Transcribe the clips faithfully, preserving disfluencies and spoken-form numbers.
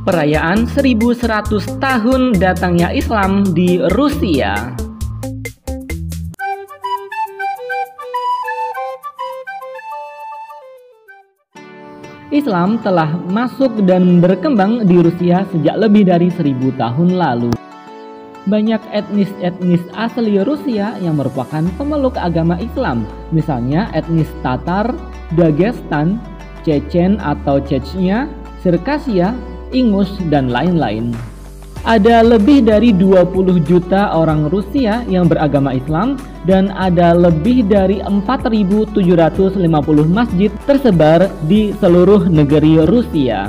perayaan seribu seratus tahun datangnya Islam di Rusia. Islam telah masuk dan berkembang di Rusia sejak lebih dari seribu tahun lalu. Banyak etnis-etnis asli Rusia yang merupakan pemeluk agama Islam, misalnya etnis Tatar, Dagestan, Chechen atau Chechnya, Circassia, Ingus, dan lain-lain. Ada lebih dari dua puluh juta orang Rusia yang beragama Islam dan ada lebih dari empat ribu tujuh ratus lima puluh masjid tersebar di seluruh negeri Rusia.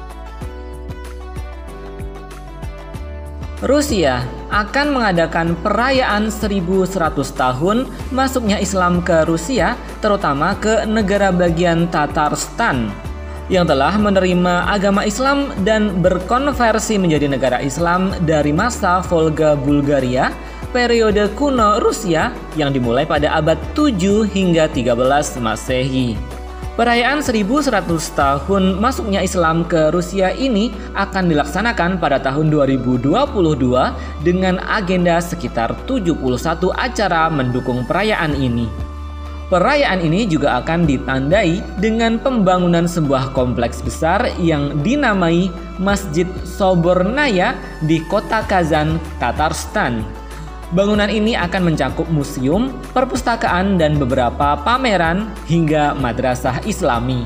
Rusia akan mengadakan perayaan seribu seratus tahun masuknya Islam ke Rusia, terutama ke negara bagian Tatarstan yang telah menerima agama Islam dan berkonversi menjadi negara Islam dari masa Volga Bulgaria, periode kuno Rusia yang dimulai pada abad tujuh hingga tiga belas Masehi. Perayaan seribu seratus tahun masuknya Islam ke Rusia ini akan dilaksanakan pada tahun dua ribu dua puluh dua dengan agenda sekitar tujuh puluh satu acara mendukung perayaan ini. Perayaan ini juga akan ditandai dengan pembangunan sebuah kompleks besar yang dinamai Masjid Sobornaya di kota Kazan, Tatarstan. Bangunan ini akan mencakup museum, perpustakaan, dan beberapa pameran hingga madrasah Islami.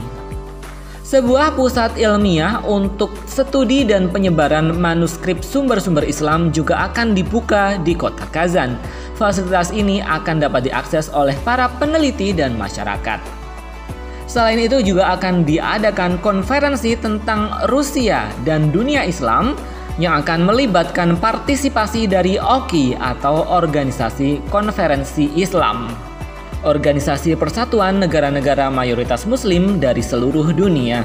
Sebuah pusat ilmiah untuk studi dan penyebaran manuskrip sumber-sumber Islam juga akan dibuka di kota Kazan. Fasilitas ini akan dapat diakses oleh para peneliti dan masyarakat. Selain itu juga akan diadakan konferensi tentang Rusia dan dunia Islam yang akan melibatkan partisipasi dari O K I atau Organisasi Konferensi Islam, organisasi persatuan negara-negara mayoritas muslim dari seluruh dunia.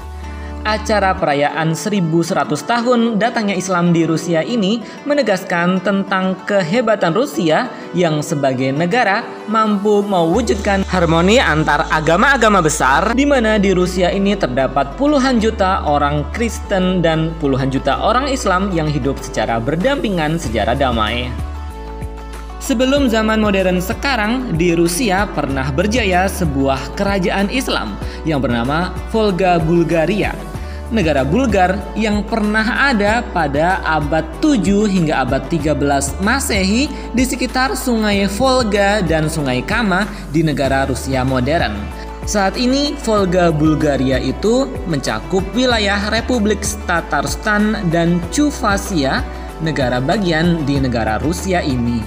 Acara perayaan seribu seratus tahun datangnya Islam di Rusia ini menegaskan tentang kehebatan Rusia yang sebagai negara mampu mewujudkan harmoni antar agama-agama besar, di mana di Rusia ini terdapat puluhan juta orang Kristen dan puluhan juta orang Islam yang hidup secara berdampingan secara damai. Sebelum zaman modern sekarang, di Rusia pernah berjaya sebuah kerajaan Islam yang bernama Volga Bulgaria. Negara Bulgar yang pernah ada pada abad tujuh hingga abad tiga belas Masehi di sekitar Sungai Volga dan Sungai Kama di negara Rusia modern. Saat ini Volga Bulgaria itu mencakup wilayah Republik Tatarstan dan Chuvashia, negara bagian di negara Rusia ini.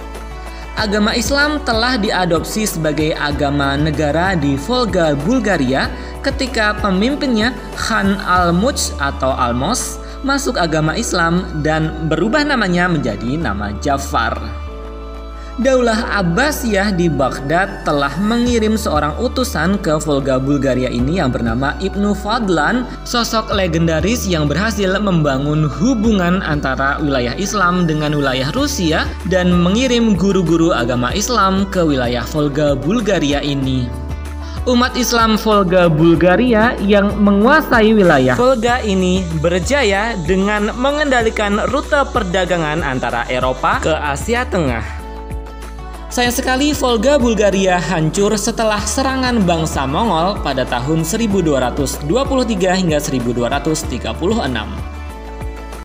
Agama Islam telah diadopsi sebagai agama negara di Volga Bulgaria ketika pemimpinnya Khan Almuch atau Almos masuk agama Islam dan berubah namanya menjadi nama Jafar. Daulah Abbasiyah di Baghdad telah mengirim seorang utusan ke Volga Bulgaria ini yang bernama Ibnu Fadlan, sosok legendaris yang berhasil membangun hubungan antara wilayah Islam dengan wilayah Rusia dan mengirim guru-guru agama Islam ke wilayah Volga Bulgaria ini. Umat Islam Volga Bulgaria yang menguasai wilayah Volga ini berjaya dengan mengendalikan rute perdagangan antara Eropa ke Asia Tengah. Sayang sekali Volga Bulgaria hancur setelah serangan bangsa Mongol pada tahun seribu dua ratus dua puluh tiga hingga seribu dua ratus tiga puluh enam.